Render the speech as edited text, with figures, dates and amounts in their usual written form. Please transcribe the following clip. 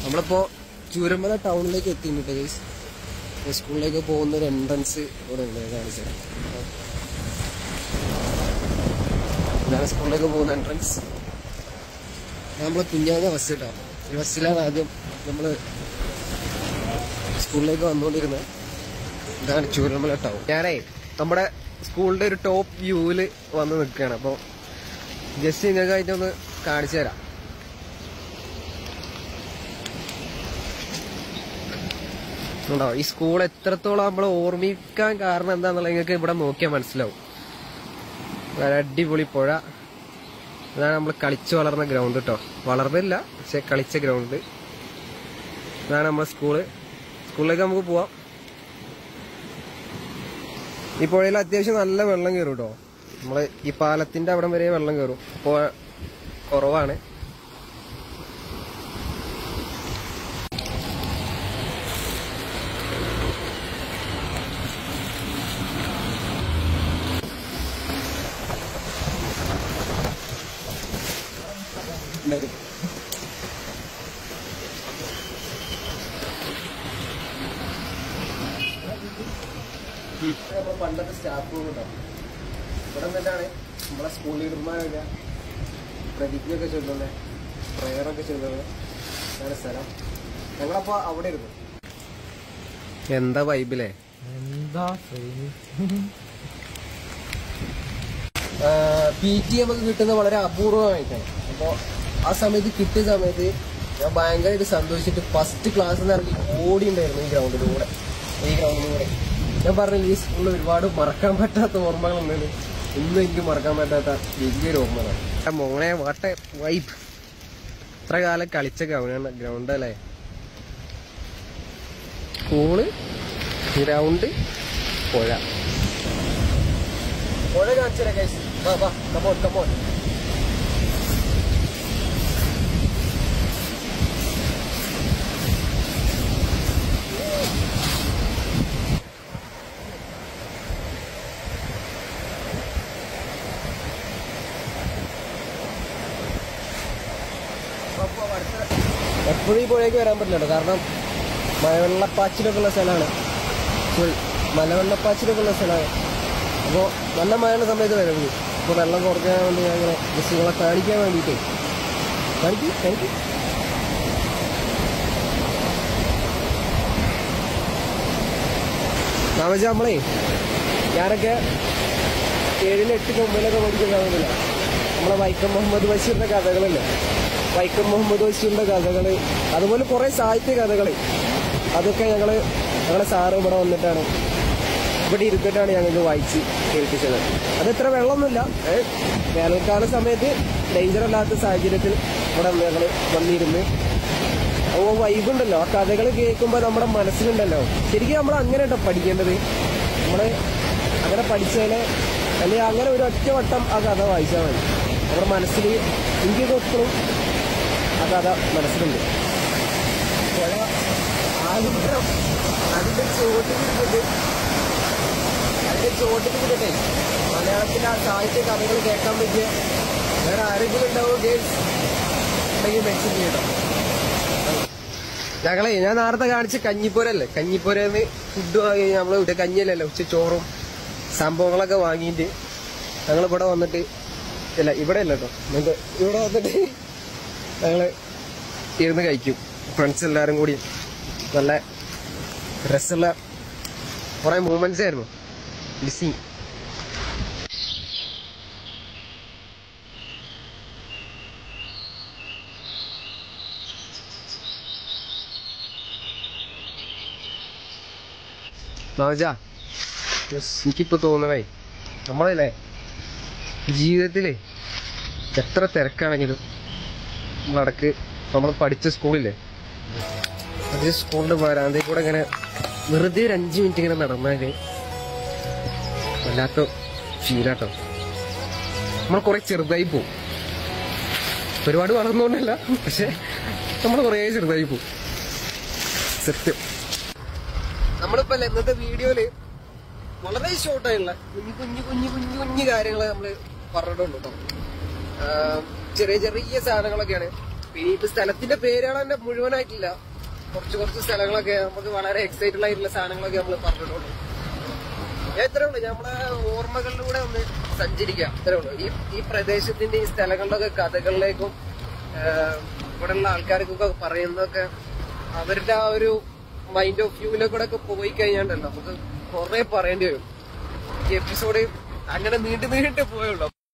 നമ്മളിപ്പോ ചൂരമല ടൗണിലേക്ക് എത്തിയിട്ടുണ്ട് ഗൈസ്. സ്കൂളിലേക്ക് പോകുന്ന ഒരു എൻട്രൻസ് ഇവിടെ ഉണ്ട്, കാണിച്ചത്. ഇതാണ് സ്കൂളിലേക്ക് പോകുന്ന എൻട്രൻസ്. നമ്മള് കുഞ്ഞാഞ്ഞ ബസ് കേട്ടോ. ഈ ബസ്സിലാണ് ആദ്യം നമ്മള് സ്കൂളിലേക്ക് വന്നുകൊണ്ടിരുന്നത്. ഇതാണ് ചൂരമല ടൗൺ. ഞാനേ നമ്മുടെ സ്കൂളിന്റെ ഒരു ടോപ്പ് വ്യൂവില് വന്ന് നിൽക്കുകയാണ്. അപ്പൊ ജസ്റ്റ് നിങ്ങൾക്കായിട്ടൊന്ന് കാണിച്ചു തരാം. ഉണ്ടോ ഈ സ്കൂൾ എത്രത്തോളം നമ്മൾ ഓർമ്മിക്കാൻ കാരണം എന്താന്നുള്ളത് നിങ്ങൾക്ക് ഇവിടെ നോക്കിയാൽ മനസ്സിലാവും. അടിപൊളി പുഴ. ഇതാണ് നമ്മൾ കളിച്ചു വളർന്ന ഗ്രൗണ്ട് കേട്ടോ. വളർന്നില്ല, പക്ഷെ കളിച്ച ഗ്രൗണ്ട്. ഇതാണ് നമ്മളെ സ്കൂളിലേക്ക് നമുക്ക് പോവാം. ഈ പുഴയിൽ അത്യാവശ്യം നല്ല വെള്ളം കയറും കേട്ടോ. നമ്മള് ഈ പാലത്തിന്റെ അവിടം വരെ വെള്ളം കയറും. ഇപ്പൊ കുറവാണ്. പണ്ടത്തെ സ്റ്റാഫ് റൂം ഉണ്ടാവും. ഇവിടെ നിന്നിട്ടാണ് നമ്മളെ സ്കൂൾ ലീഡർമാരൊക്കെ പ്രതിജ്ഞയൊക്കെ ചൊല്ലുന്നത്, പ്രയറൊക്കെ ചൊല്ലുന്നത്. അങ്ങനെ സ്ഥലം. ഞങ്ങളപ്പോ അവിടെ ഇരുന്നു. എന്താ വൈബിലേ, എന്താ PT നമുക്ക് കിട്ടുന്നത് വളരെ അപൂർവമായിട്ടാണ്. അപ്പൊ ആ സമയത്ത് കിട്ടിയ സമയത്ത് ഞാൻ ഭയങ്കരമായിട്ട് സന്തോഷിച്ചിട്ട് ഫസ്റ്റ് ക്ലാസ്സിൽ നിന്ന് ഇറങ്ങി ഓടി ഉണ്ടായിരുന്നു ഈ ഗ്രൗണ്ടിലൂടെ. ഞാൻ പറഞ്ഞില്ല, ഈ സ്കൂളിൽ ഒരുപാട് മറക്കാൻ പറ്റാത്ത ഓർമ്മകളുണ്ട്. ഇന്നും എനിക്ക് മറക്കാൻ പറ്റാത്ത വലിയൊരു ഓർമ്മകളാണ്. മോനെ വാട്ട വൈബ്. ഇത്ര കാലം കളിച്ച ഗ്രൗണ്ട് അല്ലേ. സ്കൂള്, ഗ്രൗണ്ട്, പുഴ. പുഴ കാണിച്ചേ ഗൈസ്. വാ കമോൺ കമോൺ. എപ്പോഴും ഈ പുഴയ്ക്ക് വരാൻ പറ്റില്ല, കാരണം മഴവെള്ളപ്പാച്ചിലൊക്കെ ഉള്ള സ്ഥലമാണ്. മലവെള്ളപ്പാച്ചിലൊക്കെ ഉള്ള സ്ഥലമാണ്. അപ്പോൾ നല്ല മഴയുടെ സമയത്ത് വരുന്നത്. ഇപ്പോൾ വെള്ളം കുറയ്ക്കാൻ വേണ്ടി ഞാൻ ഇങ്ങനെ ബസ്സുകളെ കാണിക്കാൻ വേണ്ടിയിട്ട് കാണിക്കും. നാമച്ച നമ്മളേ ഞാനൊക്കെ 7, 8, 9 പഠിക്കുന്നതാവുന്നില്ല. നമ്മളെ വൈക്കം മുഹമ്മദ് ബഷീറിന്റെ കഥകളില്ലേ, വൈക്കം മുഹമ്മദ് ബഷീറിന്റെ കഥകള്, അതുപോലെ കുറെ സാഹിത്യ കഥകള്, അതൊക്കെ ഞങ്ങളെ സാറ് ഇവിടെ വന്നിട്ടാണ്, ഇവിടെ ഇരുന്നിട്ടാണ് ഞങ്ങൾക്ക് വായിച്ച് കേൾപ്പിച്ചത്. അതെത്ര വെള്ളമൊന്നുമില്ല. വേനൽക്കാല സമയത്ത് ഡേഞ്ചർ അല്ലാത്ത സാഹചര്യത്തിൽ ഇവിടെ ഞങ്ങൾ വന്നിരുന്ന് വൈബുണ്ടല്ലോ. ആ കഥകൾ കേൾക്കുമ്പോൾ നമ്മുടെ മനസ്സിലുണ്ടല്ലോ. ശരിക്കും നമ്മൾ അങ്ങനെ കേട്ടോ പഠിക്കേണ്ടത്. നമ്മള് അങ്ങനെ പഠിച്ചാല്, അല്ലെങ്കിൽ അങ്ങനെ ഒരു ഒറ്റ വട്ടം ആ കഥ വായിച്ചാൽ മതി. നമ്മുടെ മനസ്സിൽ എനിക്ക് എപ്പോഴും ആ കഥ മനസ്സിലുണ്ട്. അതിന്റെ ചോട്ടിലിരുന്നിട്ടേ മലയാളത്തിലെ ആ സാഹിത്യ കഥകൾ കേൾക്കാൻ പറ്റിയ വേറെ ആരെങ്കിലും ഉണ്ടാവും ഗേൾസ് ഉണ്ടെങ്കിൽ മെൻഷൻ ചെയ്യട്ടോ. ഞാൻ നേരത്തെ കാണിച്ച കഞ്ഞിപ്പൂരല്ലേ, കഞ്ഞിപ്പൂരെന്ന് ഫുഡ് വാങ്ങി നമ്മള് ഇവിടെ കഞ്ഞിയല്ലല്ലോ, ചോറും സംഭവങ്ങളൊക്കെ വാങ്ങിയിട്ട് ഞങ്ങളിവിടെ വന്നിട്ട്, ഇല്ല ഇവിടെ അല്ല കേട്ടോ, ഇവിടെ വന്നിട്ട് ഞങ്ങള് ഇരുന്ന് കഴിക്കും. ഫ്രണ്ട്സ് എല്ലാരും കൂടി നല്ല രസമുള്ള കുറെ മൂമെന്റ്സ് ആയിരുന്നു. മിസ്സിങ്. എനിക്കിപ്പോ തോന്നണേ, നമ്മളല്ലേ ജീവിതത്തില് എത്ര തിരക്കാണെങ്കിലും നമ്മളടക്ക് നമ്മൾ പഠിച്ച സ്കൂളില്ലേ, അതേ സ്കൂളിന്റെ വരാന്തയിൽ കൂടെ ഇങ്ങനെ വെറുതെ ഒരു 5 മിനിറ്റ് ഇങ്ങനെ നടന്നാല് വല്ലാത്ത ഫീലാട്ടോ. നമ്മൾ കുറെ ചെറുതായി പോവും. ഒരുപാട് വളർന്നുകൊണ്ടല്ല, പക്ഷെ നമ്മൾ കുറെ ചെറുതായി പോവും. സത്യം. നമ്മളിപ്പോ ഇന്നത്തെ വീഡിയോയില് വളരെ ഷോർട്ടായിട്ടുള്ള കുഞ്ഞു കാര്യങ്ങള് നമ്മള് പറഞ്ഞിട്ടുണ്ട് കേട്ടോ. ചെറിയ സാധനങ്ങളൊക്കെയാണ്. പിന്നെ ഇപ്പൊ സ്ഥലത്തിന്റെ പേരുകൾ തന്നെ മുഴുവനായിട്ടില്ല. കുറച്ച് സ്ഥലങ്ങളൊക്കെ നമുക്ക് വളരെ എക്സൈറ്റഡ് ആയിട്ടുള്ള സാധനങ്ങളൊക്കെ നമ്മൾ പറഞ്ഞിട്ടുള്ളൂ. ഇത്രേ ഉള്ളൂ, നമ്മളെ ഓർമ്മകളിലൂടെ ഒന്ന് സഞ്ചരിക്കാം. ഇത്രേ ഉള്ളൂ. ഈ പ്രദേശത്തിന്റെ ഈ സ്ഥലങ്ങളുടെ ഒക്കെ കഥകളിലേക്കും ഇവിടെയുള്ള ആൾക്കാർക്കൊക്കെ പറയുന്നതൊക്കെ അവരുടെ ആ ഒരു മൈൻഡ് ഓഫ് വ്യൂവിലൂടെ ഒക്കെ പോയി കഴിഞ്ഞാണ്ടല്ലോ നമുക്ക് കുറെ പറയേണ്ടി വരും. ഈ എപ്പിസോഡ് അങ്ങനെ നീണ്ടു പോയുള്ളൂ.